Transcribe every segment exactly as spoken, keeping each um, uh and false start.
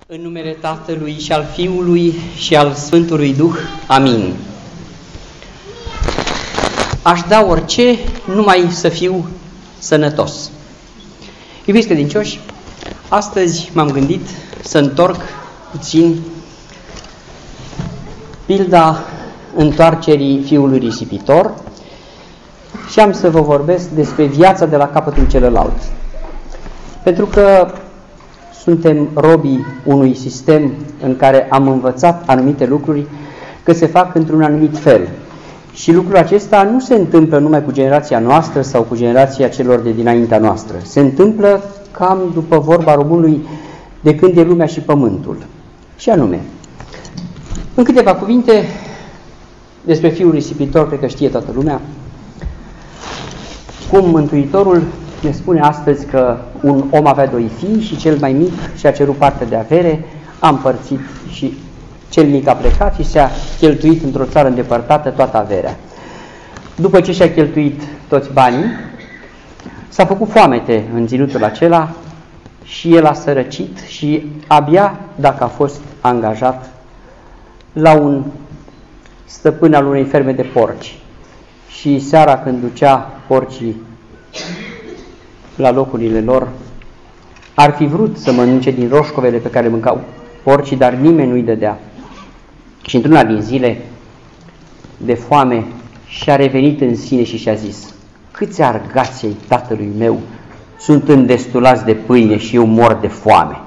În numele Tatălui și al Fiului și al Sfântului Duh. Amin. Aș da orice, numai să fiu sănătos. Iubiți credincioși, astăzi m-am gândit să întorc puțin pilda întoarcerii fiului risipitor și am să vă vorbesc despre viața de la capătul celălalt. Pentru că suntem robii unui sistem în care am învățat anumite lucruri că se fac într-un anumit fel. Și lucrul acesta nu se întâmplă numai cu generația noastră sau cu generația celor de dinaintea noastră. Se întâmplă cam după vorba românului de când e lumea și pământul. Și anume, în câteva cuvinte despre fiul risipitor, cred că știe toată lumea, cum Mântuitorul ne spune astăzi că un om avea doi fii și cel mai mic și-a cerut parte de avere, a împărțit și cel mic a plecat și s-a cheltuit într-o țară îndepărtată toată averea. După ce și-a cheltuit toți banii, s-a făcut foamete în ținutul acela și el a sărăcit și abia dacă a fost angajat la un stăpân al unei ferme de porci. Și seara când ducea porcii la locurile lor, ar fi vrut să mănânce din roșcovele pe care le mâncau porcii, dar nimeni nu-i dădea. Și într-una din zile de foame și-a revenit în sine și și-a zis: câți argați ai tatălui meu sunt îndestulați de pâine și eu mor de foame.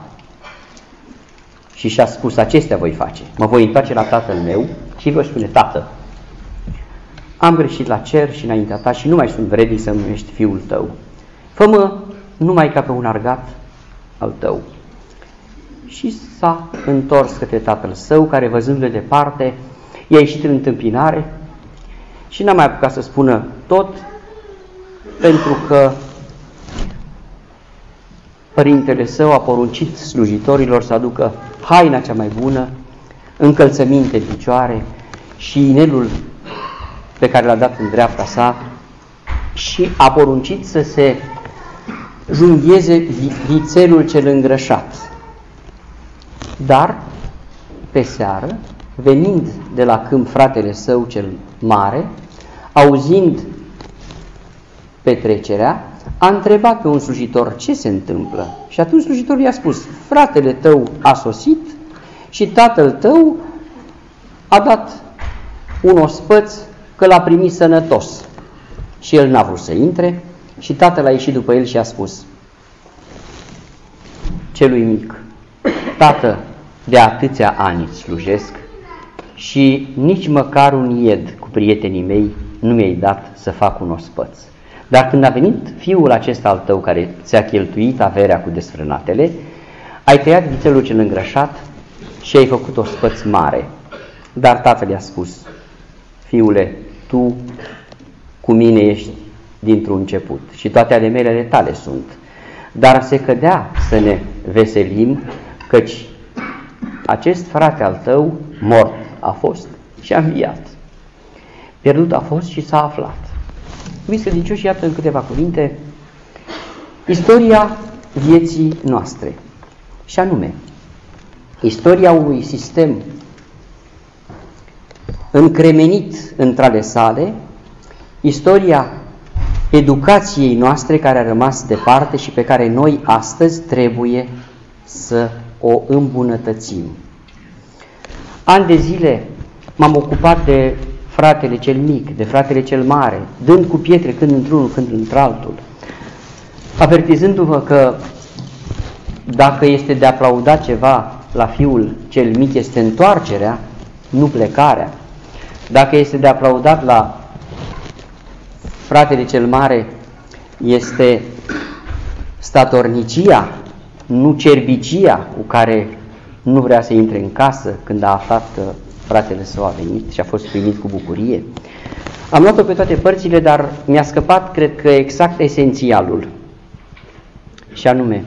Și și-a spus: acestea voi face, mă voi întoarce la tatăl meu și voi spune: tată, am greșit la cer și înaintea ta și nu mai sunt vrednic să-mi numești fiul tău. Fă-mă numai ca pe un argat al tău. Și s-a întors către tatăl său, care văzându-le departe, i-a ieșit în întâmpinare și n-a mai apucat să spună tot, pentru că părintele său a poruncit slujitorilor să aducă haina cea mai bună, încălțăminte în picioare și inelul pe care l-a dat în dreapta sa și a poruncit să se junghieze vițelul cel îngrășat. Dar, pe seară, venind de la câmp fratele său cel mare, auzind petrecerea, a întrebat pe un slujitor ce se întâmplă. Și atunci slujitorul i-a spus: fratele tău a sosit și tatăl tău a dat un ospăț că l-a primit sănătos. Și el n-a vrut să intre și tatăl a ieșit după el și a spus celui mic: tată, de atâția ani îți slujesc și nici măcar un ied cu prietenii mei nu mi-ai dat să fac un ospăț. Dar când a venit fiul acesta al tău care ți-a cheltuit averea cu desfrânatele, ai tăiat vițelul cel îngrășat și ai făcut ospăț mare. Dar tatăl i-a spus: fiule, tu cu mine ești dintr-un început și toate ale mele ale tale sunt. Dar se cădea să ne veselim, căci acest frate al tău mort a fost și a înviat. Pierdut a fost și s-a aflat. Iubiți credincioși, iată în câteva cuvinte istoria vieții noastre. Și anume, istoria unui sistem încremenit între ale sale, istoria educației noastre care a rămas departe și pe care noi astăzi trebuie să o îmbunătățim. Ani de zile m-am ocupat de fratele cel mic, de fratele cel mare, dând cu pietre când într-unul, când într-altul, avertizându-vă că dacă este de aplaudat ceva la fiul cel mic este întoarcerea, nu plecarea. Dacă este de aplaudat la fratele cel mare este statornicia, nu cerbicia cu care nu vrea să intre în casă când a aflat că fratele său a venit și a fost primit cu bucurie. Am luat-o pe toate părțile, dar mi-a scăpat, cred că, exact esențialul. Și anume,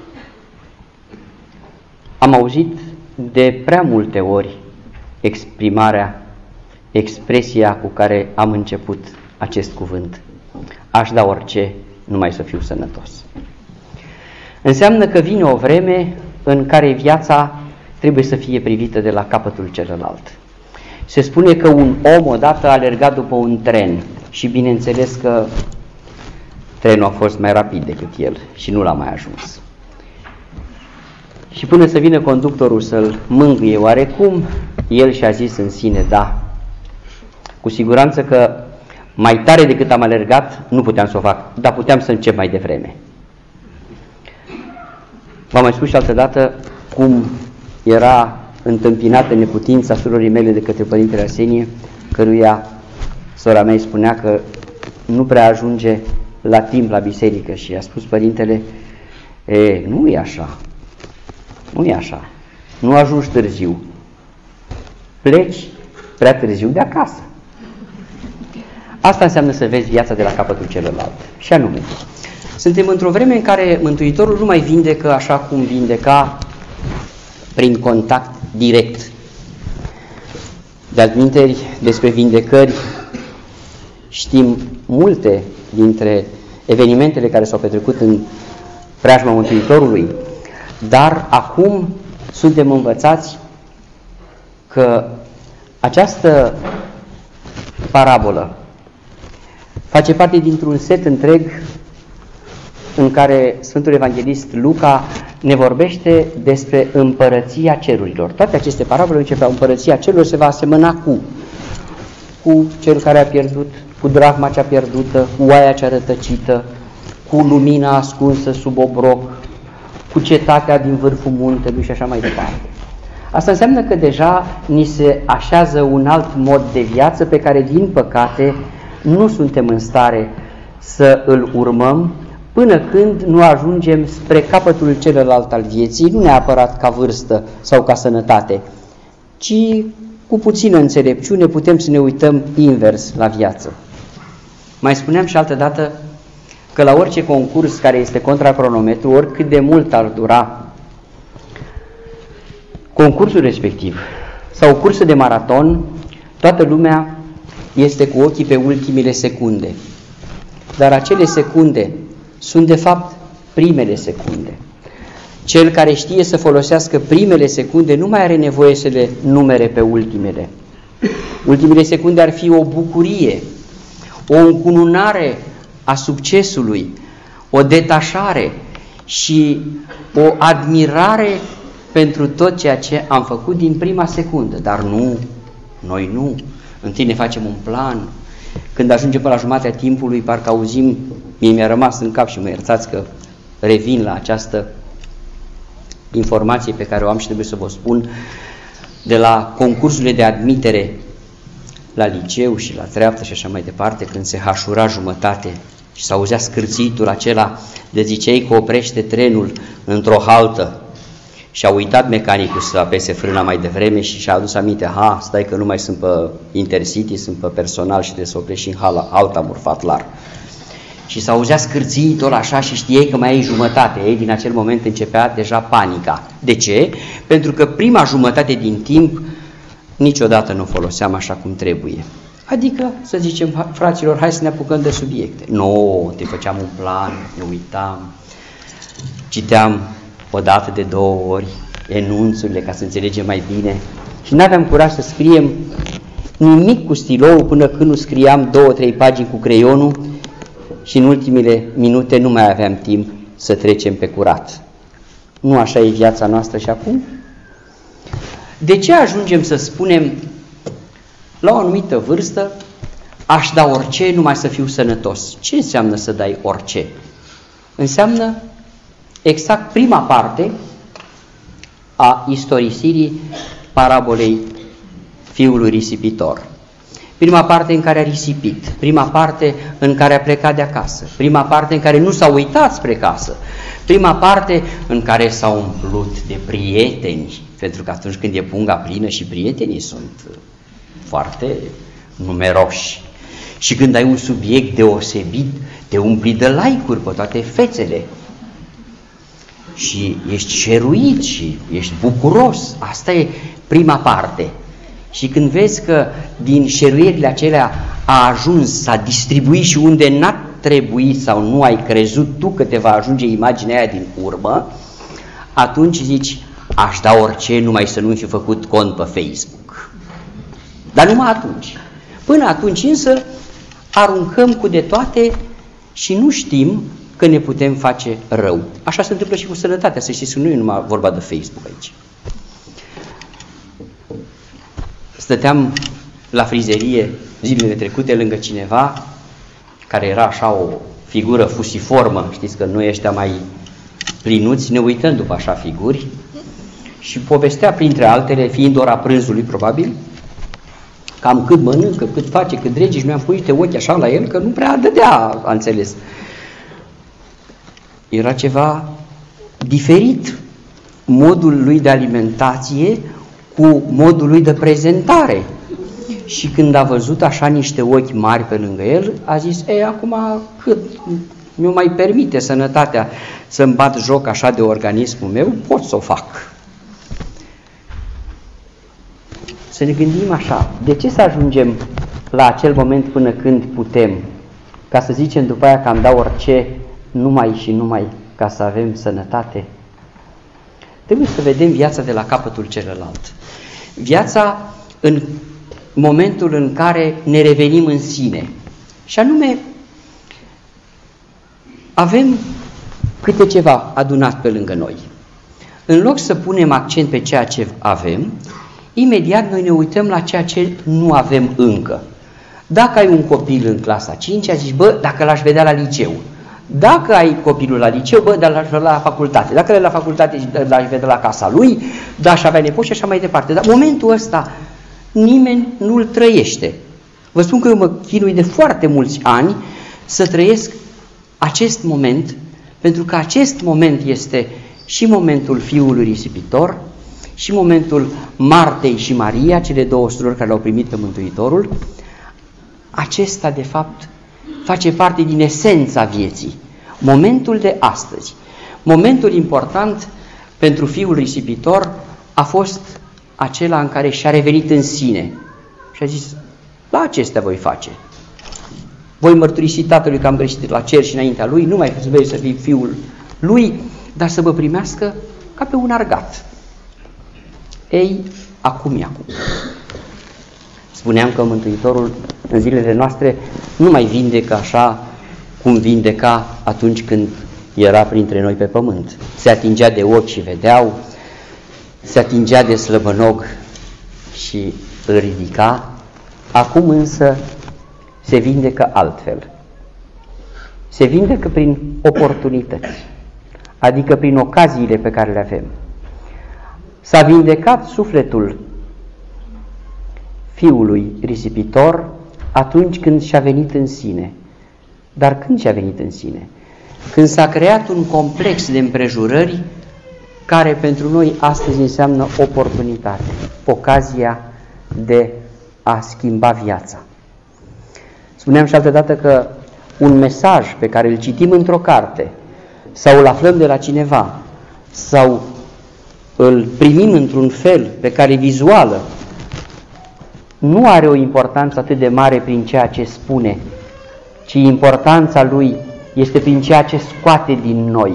am auzit de prea multe ori exprimarea, expresia cu care am început acest cuvânt: aș da orice, numai să fiu sănătos. Înseamnă că vine o vreme în care viața trebuie să fie privită de la capătul celălalt. Se spune că un om odată a alergat după un tren și bineînțeles că trenul a fost mai rapid decât el și nu l-a mai ajuns. Și până să vină conductorul să-l mângâie oarecum, el și-a zis în sine, da, cu siguranță că mai tare decât am alergat nu puteam să o fac, dar puteam să încep mai devreme. V-am mai spus și altă dată cum era întâmpinată neputința surorii mele de către Părintele Arsenie, căruia sora mea îi spunea că nu prea ajunge la timp la biserică și i-a spus Părintele, e, nu e așa, nu e așa, nu ajungi târziu, pleci prea târziu de acasă. Asta înseamnă să vezi viața de la capătul celălalt. Și anume, suntem într-o vreme în care Mântuitorul nu mai vindecă așa cum vindeca prin contact direct. De altminteri, despre vindecări știm multe dintre evenimentele care s-au petrecut în preajma Mântuitorului, dar acum suntem învățați că această parabolă face parte dintr-un set întreg în care Sfântul Evanghelist Luca ne vorbește despre împărăția cerurilor. Toate aceste parabole începeau, împărăția cerurilor se va asemăna cu cu cel care a pierdut, cu drahma cea pierdută, cu oaia cea rătăcită, cu lumina ascunsă sub obroc, cu cetatea din vârful muntelui și așa mai departe. Asta înseamnă că deja ni se așează un alt mod de viață pe care, din păcate, nu suntem în stare să îl urmăm până când nu ajungem spre capătul celălalt al vieții, nu neapărat ca vârstă sau ca sănătate, ci cu puțină înțelepciune putem să ne uităm invers la viață. Mai spuneam și altă dată că la orice concurs care este contra cronometru, oricât de mult ar dura concursul respectiv sau cursă de maraton, toată lumea este cu ochii pe ultimile secunde. Dar acele secunde sunt de fapt primele secunde. Cel care știe să folosească primele secunde nu mai are nevoie să le numere pe ultimele. Ultimele secunde ar fi o bucurie, o încununare a succesului, o detașare și o admirare pentru tot ceea ce am făcut din prima secundă. Dar nu, noi nu. Întâi ne facem un plan. Când ajungem până la jumatea timpului, parcă auzim, mie mi-a rămas în cap și mă iertați că revin la această informație pe care o am și trebuie să vă spun, de la concursurile de admitere la liceu și la treaptă și așa mai departe, când se hașura jumătate și s-auzea scârțitul acela de ziceai că oprește trenul într-o haltă și a uitat mecanicul să apese frâna mai devreme și și-a adus aminte, ha, stai că nu mai sunt pe Intercity, sunt pe personal și trebuie să oprești și în hala, alta murfat lar. Și s-auzea scârțitul așa și știai că mai ai jumătate. Ei, din acel moment începea deja panica. De ce? Pentru că prima jumătate din timp niciodată nu foloseam așa cum trebuie. Adică, să zicem, fraților, hai să ne apucăm de subiecte. Nu, te făceam un plan, ne uitam, citeam o dată de două ori enunțurile ca să înțelegem mai bine și n-aveam curaj să scriem nimic cu stilou până când nu scriam două, trei pagini cu creionul și în ultimele minute nu mai aveam timp să trecem pe curat. Nu așa e viața noastră și acum? De ce ajungem să spunem la o anumită vârstă aș da orice numai să fiu sănătos? Ce înseamnă să dai orice? Înseamnă exact prima parte a istorisirii parabolei fiului risipitor. Prima parte în care a risipit, prima parte în care a plecat de acasă, prima parte în care nu s-a uitat spre casă, prima parte în care s-a umplut de prieteni, pentru că atunci când e punga plină și prietenii sunt foarte numeroși. Și când ai un subiect deosebit, te umpli de like-uri pe toate fețele. Și ești șeruit și ești bucuros. Asta e prima parte. Și când vezi că din șeruierile acelea a ajuns, s-a distribuit și unde n-a trebuit sau nu ai crezut tu că te va ajunge imaginea aia din urmă, atunci zici, aș da orice numai să nu fi făcut cont pe Facebook. Dar numai atunci. Până atunci însă aruncăm cu de toate și nu știm că ne putem face rău. Așa se întâmplă și cu sănătatea, să știți că nu e numai vorba de Facebook aici. Stăteam la frizerie zilele trecute lângă cineva care era așa o figură fusiformă, știți că noi ăștia mai plinuți ne uităm după așa figuri, și povestea printre altele, fiind ora prânzului probabil, cam cât mănâncă, cât face, cât drege, și noi am pus niște ochi așa la el că nu prea dădea, a înțeles. Era ceva diferit modul lui de alimentație cu modul lui de prezentare. Și când a văzut așa niște ochi mari pe lângă el, a zis, e, acum cât mi-o mai permite sănătatea să-mi bat joc așa de organismul meu, pot să o fac. Să ne gândim așa, de ce să ajungem la acel moment până când putem, ca să zicem după aia că am dat orice numai și numai ca să avem sănătate? Trebuie să vedem viața de la capătul celălalt. Viața în momentul în care ne revenim în sine. Și anume, avem câte ceva adunat pe lângă noi. În loc să punem accent pe ceea ce avem, imediat noi ne uităm la ceea ce nu avem încă. Dacă ai un copil în clasa a cincea, zici, bă, dacă l-aș vedea la liceu. Dacă ai copilul la liceu, bă, dar l-aș vedea la facultate. Dacă l-ai la facultate, l-aș vedea la casa lui, dar aș avea nepoți și așa mai departe. Dar momentul ăsta nimeni nu-l trăiește. Vă spun că eu mă chinui de foarte mulți ani să trăiesc acest moment, pentru că acest moment este și momentul fiului risipitor, și momentul Martei și Maria, cele două surori care l-au primit pe Mântuitorul. Acesta, de fapt, face parte din esența vieții. Momentul de astăzi. Momentul important pentru fiul risipitor a fost acela în care și-a revenit în sine și a zis, la acestea voi face. Voi mărturisi Tatălui că am greșit la cer și înaintea Lui, nu mai vrei să fii fiul Lui, dar să vă primească ca pe un argat. Ei, acum e acum. Spuneam că Mântuitorul în zilele noastre nu mai vindecă așa cum vindeca atunci când era printre noi pe pământ. Se atingea de ochi și vedeau, se atingea de slăbănog și îl ridica. Acum însă se vindecă altfel. Se vindecă prin oportunități, adică prin ocaziile pe care le avem. S-a vindecat sufletul fiului risipitor atunci când și-a venit în sine. Dar când și-a venit în sine? Când s-a creat un complex de împrejurări care pentru noi astăzi înseamnă oportunitate, ocazia de a schimba viața. Spuneam și altădată că un mesaj pe care îl citim într-o carte sau îl aflăm de la cineva sau îl primim într-un fel pe care vizuală, nu are o importanță atât de mare prin ceea ce spune, ci importanța lui este prin ceea ce scoate din noi.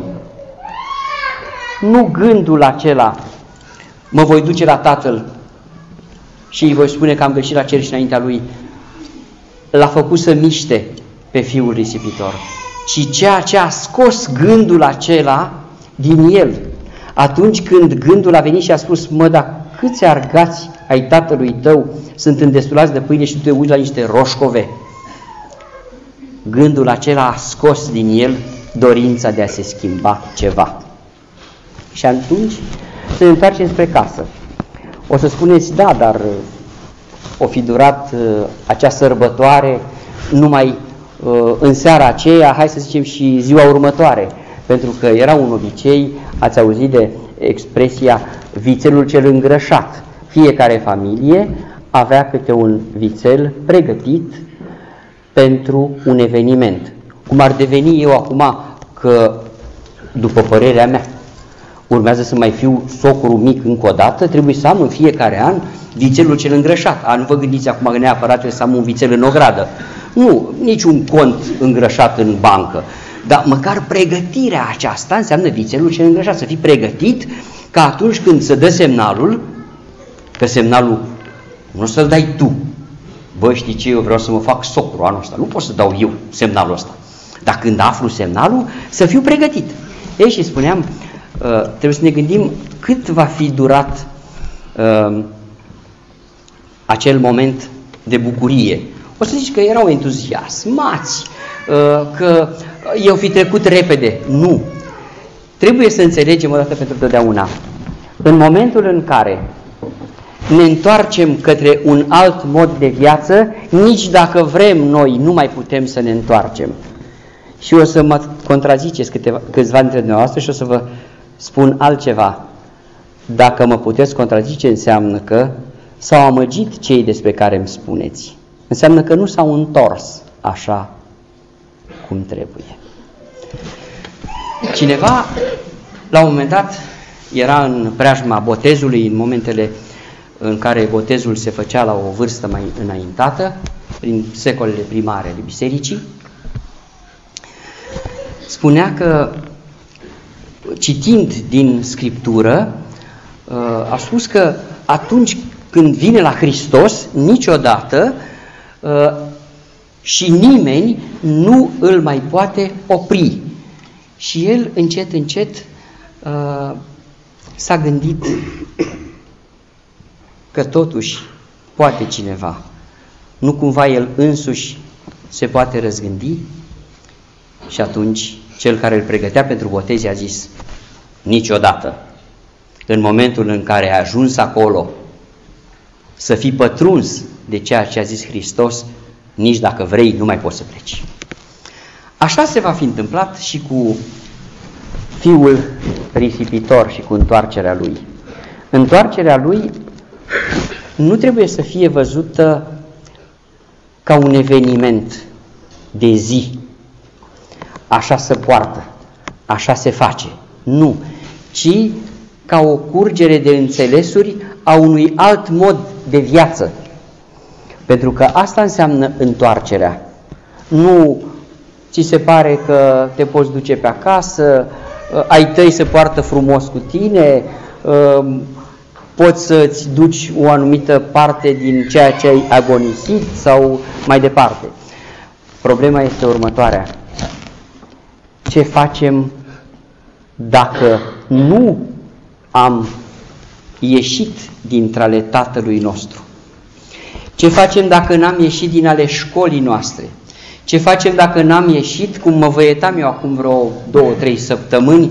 Nu gândul acela, mă voi duce la Tatăl și îi voi spune că am greșit la cer și înaintea Lui, l-a făcut să miște pe fiul risipitor, ci ceea ce a scos gândul acela din el. Atunci când gândul a venit și a spus, mă, dar câți argați ai tatălui tău sunt îndestulați de pâine și tu te uiți la niște roșcove? Gândul acela a scos din el dorința de a se schimba ceva. Și atunci să ne întoarcem spre casă. O să spuneți, da, dar o fi durat uh, acea sărbătoare numai uh, în seara aceea, hai să zicem și ziua următoare. Pentru că era un obicei, ați auzit de expresia vițelul cel îngrășat. Fiecare familie avea câte un vițel pregătit pentru un eveniment. Cum ar deveni eu acum că, după părerea mea, urmează să mai fiu socru mic încă o dată, trebuie să am în fiecare an vițelul cel îngrășat. A, nu vă gândiți acum că neapărat trebuie să am un vițel în ogradă. Nu, niciun cont îngrășat în bancă. Dar măcar pregătirea aceasta înseamnă vițelul cel îngrășat, să fii pregătit că atunci când se dă semnalul, că semnalul nu să-l dai tu. Bă, știi ce, eu vreau să mă fac socru anul ăsta, nu pot să dau eu semnalul ăsta. Dar când aflu semnalul, să fiu pregătit. Ei, și spuneam, trebuie să ne gândim cât va fi durat uh, acel moment de bucurie. O să zici că erau entuziasmați, uh, că i-au fi trecut repede. Nu. Trebuie să înțelegem odată pentru totdeauna. În momentul în care ne întoarcem către un alt mod de viață, nici dacă vrem noi, nu mai putem să ne întoarcem. Și o să mă contraziceți câteva, câțiva dintre dumneavoastră și o să vă spun altceva. Dacă mă puteți contrazice, înseamnă că s-au amăgit cei despre care îmi spuneți. Înseamnă că nu s-au întors așa cum trebuie. Cineva, la un moment dat, era în preajma botezului, în momentele în care botezul se făcea la o vârstă mai înaintată, prin secolele primare ale bisericii, spunea că, citind din Scriptură, a spus că atunci când vine la Hristos, niciodată și nimeni nu îl mai poate opri. Și el, încet, încet, s-a gândit că totuși poate cineva. Nu cumva el însuși se poate răzgândi? Și atunci cel care îl pregătea pentru botez a zis: niciodată, în momentul în care ai ajuns acolo, să fii pătruns de ceea ce a zis Hristos, nici dacă vrei, nu mai poți să pleci. Așa se va fi întâmplat și cu fiul risipitor și cu întoarcerea lui. Întoarcerea lui nu trebuie să fie văzută ca un eveniment de zi. Așa se poartă, așa se face. Nu, ci ca o curgere de înțelesuri a unui alt mod de viață. Pentru că asta înseamnă întoarcerea. Nu ți se pare că te poți duce pe acasă, ai tăi se poartă frumos cu tine, poți să-ți duci o anumită parte din ceea ce ai agonisit sau mai departe. Problema este următoarea. Ce facem dacă nu am ieșit dintre ale Tatălui nostru? Ce facem dacă n-am ieșit din ale școlii noastre? Ce facem dacă n-am ieșit, cum mă văietam eu acum vreo două, trei săptămâni,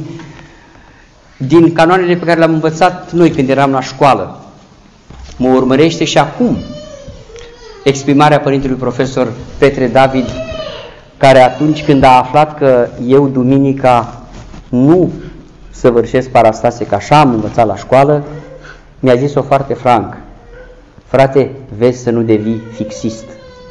din canoanele pe care le-am învățat noi când eram la școală? Mă urmărește și acum exprimarea părintelui profesor Petre David, care atunci când a aflat că eu duminica nu săvârșesc parastase, că așa am învățat la școală, mi-a zis-o foarte franc: frate, vezi să nu devii fixist.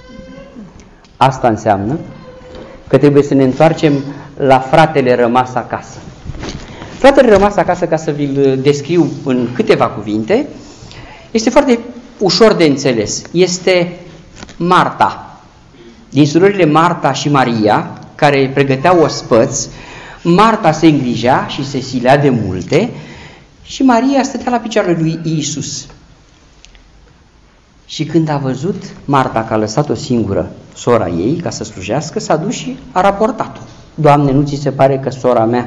Asta înseamnă că trebuie să ne întoarcem la fratele rămas acasă. Fratele rămas acasă, ca să vi-l descriu în câteva cuvinte, este foarte ușor de înțeles. Este Marta. Din surorile Marta și Maria, care pregăteau ospăți, Marta se îngrijea și se silea de multe și Maria stătea la picioarele lui Iisus. Și când a văzut Marta că a lăsat-o singură, sora ei, ca să slujească, s-a dus și a raportat-o. Doamne, nu ți se pare că sora mea...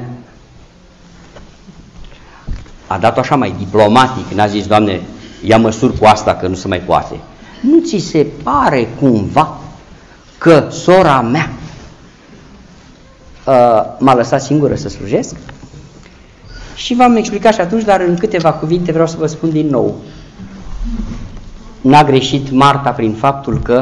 A dat-o așa mai diplomatic, n-a zis: Doamne, ia măsuri cu asta că nu se mai poate. Nu ți se pare cumva că sora mea uh, m-a lăsat singură să slujesc? Și v-am explicat și atunci, dar în câteva cuvinte vreau să vă spun din nou. N-a greșit Marta prin faptul că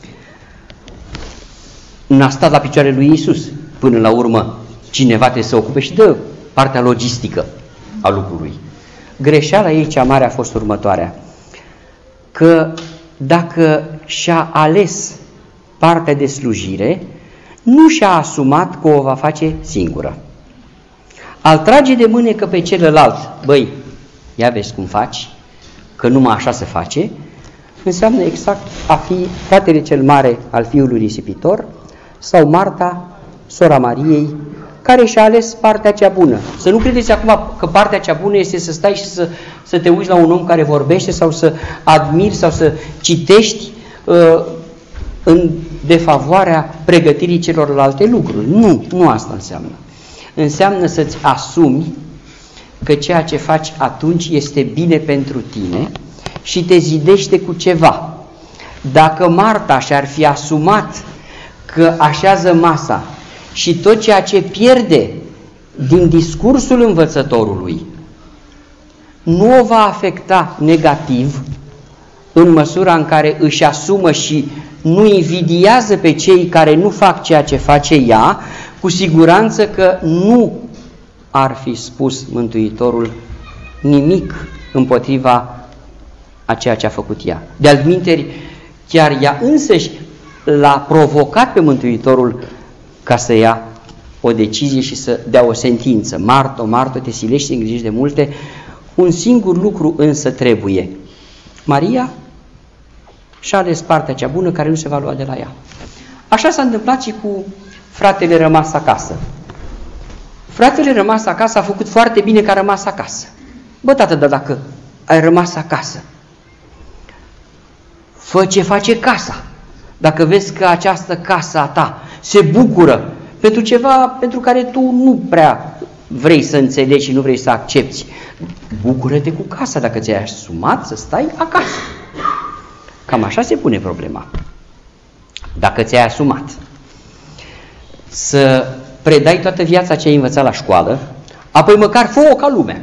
n-a stat la picioarele lui Iisus. Până la urmă, cineva trebuie să se ocupe și de partea logistică a lucrului. Greșeala ei cea mare a fost următoarea: că dacă și-a ales partea de slujire, nu și-a asumat că o va face singură. Al trage de mânecă pe celălalt: băi, ia vezi cum faci, că numai așa se face, înseamnă exact a fi fratele cel mare al fiului risipitor sau Marta, sora Mariei, care și-a ales partea cea bună. Să nu credeți acum că partea cea bună este să stai și să, să te uiți la un om care vorbește sau să admiri sau să citești uh, în defavoarea pregătirii celorlalte lucruri. Nu, nu asta înseamnă. Înseamnă să-ți asumi că ceea ce faci atunci este bine pentru tine și te zidește cu ceva. Dacă Marta și-ar fi asumat că așează masa și tot ceea ce pierde din discursul învățătorului nu o va afecta negativ în măsura în care își asumă și nu invidiază pe cei care nu fac ceea ce face ea, cu siguranță că nu ar fi spus Mântuitorul nimic împotriva a ceea ce a făcut ea. De altminteri, chiar ea însăși l-a provocat pe Mântuitorul ca să ia o decizie și să dea o sentință. Marto, Marto, te silești, îngrijești de multe, un singur lucru însă trebuie. Maria și-a ales partea cea bună care nu se va lua de la ea. Așa s-a întâmplat și cu fratele rămas acasă. Fratele rămas acasă a făcut foarte bine că a rămas acasă. Bă, tată, dar dacă ai rămas acasă, fă ce face casa. Dacă vezi că această casă a ta se bucură pentru ceva pentru care tu nu prea vrei să înțelegi și nu vrei să accepti, bucură-te cu casa dacă ți-ai asumat să stai acasă. Cam așa se pune problema. Dacă ți-ai asumat să predai toată viața ce ai învățat la școală, apoi măcar fă-o ca lumea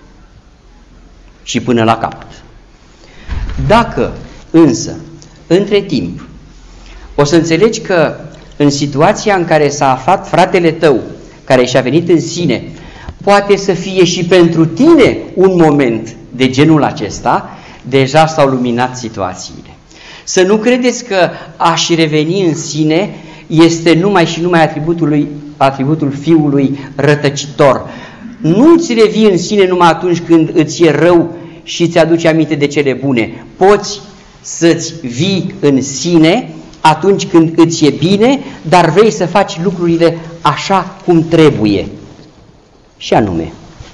și până la capăt. Dacă însă, între timp, o să înțelegi că în situația în care s-a aflat fratele tău, care și-a venit în sine, poate să fie și pentru tine un moment de genul acesta, deja s-au luminat situațiile. Să nu credeți că a-și reveni în sine este numai și numai atributul, lui, atributul fiului rătăcitor. Nu îți revii în sine numai atunci când îți e rău și îți aduce aminte de cele bune. Poți să-ți vii în sine atunci când îți e bine, dar vrei să faci lucrurile așa cum trebuie. Și anume,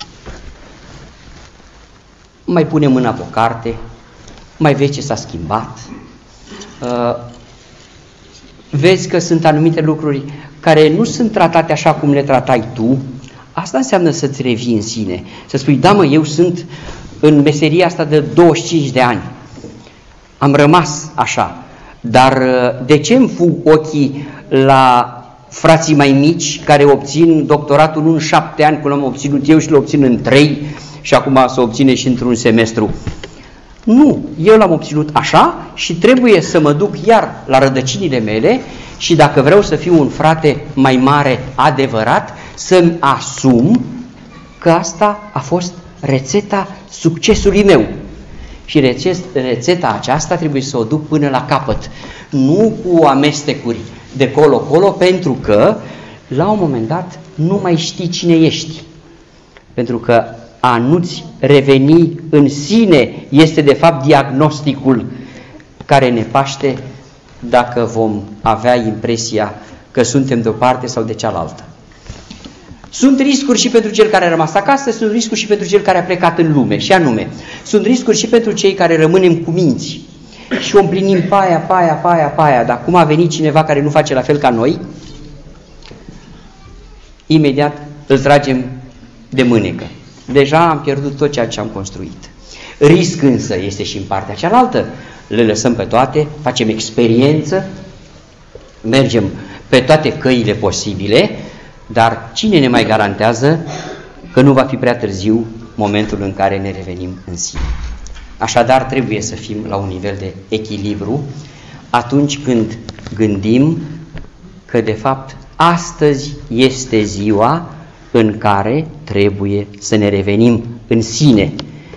mai pune mâna pe o carte, mai vezi ce s-a schimbat, uh, vezi că sunt anumite lucruri care nu sunt tratate așa cum le tratai tu. Asta înseamnă să-ți revii în sine, să spui, da mă, eu sunt în meseria asta de douăzeci și cinci de ani, am rămas așa, dar de ce îmi fug ochii la frații mai mici care obțin doctoratul nu în șapte ani, cum l-am obținut eu și l obțin în trei și acum să obține și într-un semestru? Nu, eu l-am obținut așa și trebuie să mă duc iar la rădăcinile mele și dacă vreau să fiu un frate mai mare adevărat, să-mi asum că asta a fost rețeta succesului meu. Și rețeta aceasta trebuie să o duc până la capăt, nu cu amestecuri de colo-colo, pentru că la un moment dat nu mai știi cine ești. Pentru că a nu-ți reveni în sine este de fapt diagnosticul care ne paște dacă vom avea impresia că suntem de o parte sau de cealaltă. Sunt riscuri și pentru cel care a rămas acasă, sunt riscuri și pentru cel care a plecat în lume, și anume, sunt riscuri și pentru cei care rămânem cu minți și o împlinim paia, paia, paia, paia, dar cum a venit cineva care nu face la fel ca noi, imediat îl tragem de mânecă. Deja am pierdut tot ceea ce am construit. Risc însă este și în partea cealaltă. Le lăsăm pe toate, facem experiență, mergem pe toate căile posibile, dar cine ne mai garantează că nu va fi prea târziu momentul în care ne revenim în sine? Așadar, trebuie să fim la un nivel de echilibru atunci când gândim că, de fapt, astăzi este ziua în care trebuie să ne revenim în sine.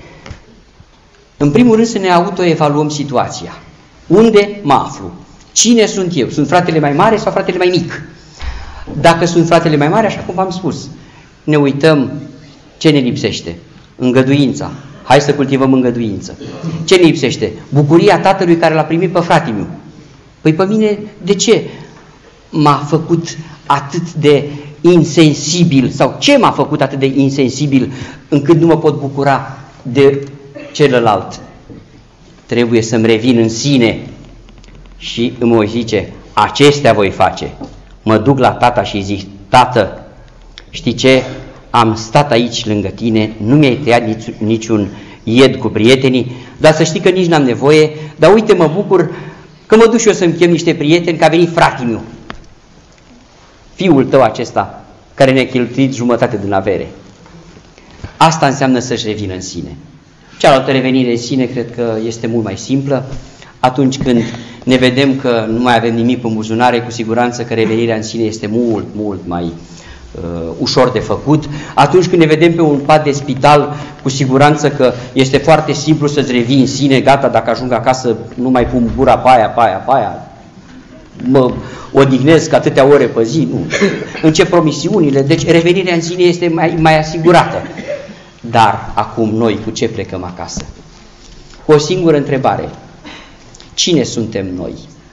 În primul rând să ne autoevaluăm situația. Unde mă aflu? Cine sunt eu? Sunt fratele mai mare sau fratele mai mic? Dacă sunt fratele mai mare, așa cum v-am spus, ne uităm ce ne lipsește. Îngăduința. Hai să cultivăm îngăduință. Ce ne lipsește? Bucuria tatălui care l-a primit pe fratele meu. Păi pe mine, de ce m-a făcut atât de insensibil sau ce m-a făcut atât de insensibil încât nu mă pot bucura de celălalt? Trebuie să-mi revin în sine și îmi voi zice, acestea voi face. Mă duc la tata și zic, tată, știi ce? Am stat aici lângă tine, nu mi-ai tăiat nici, niciun ied cu prietenii, dar să știi că nici n-am nevoie, dar uite, mă bucur că mă duc și eu să-mi chem niște prieteni, că a venit fratele meu, fiul tău acesta, care ne-a cheltuit jumătate din avere. Asta înseamnă să-și revină în sine. Cealaltă revenire în sine cred că este mult mai simplă. Atunci când ne vedem că nu mai avem nimic în buzunare, cu siguranță că revenirea în sine este mult, mult mai uh, ușor de făcut. Atunci când ne vedem pe un pat de spital, cu siguranță că este foarte simplu să-ți revii în sine, gata, dacă ajung acasă nu mai pun gura pe aia, pe aia, pe aia, mă odihnesc atâtea ore pe zi, nu. Încep promisiunile, deci revenirea în sine este mai, mai asigurată. Dar acum noi cu ce plecăm acasă? Cu o singură întrebare. Cine suntem noi?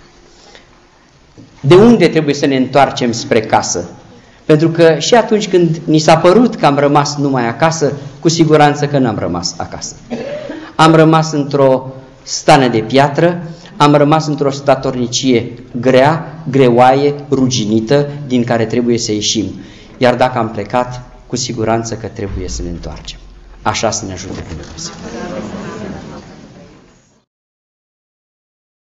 De unde trebuie să ne întoarcem spre casă? Pentru că și atunci când ni s-a părut că am rămas numai acasă, cu siguranță că n-am rămas acasă. Am rămas într-o stană de piatră, am rămas într-o statornicie grea, greoaie, ruginită, din care trebuie să ieșim. Iar dacă am plecat, cu siguranță că trebuie să ne întoarcem. Așa să ne ajute Dumnezeu.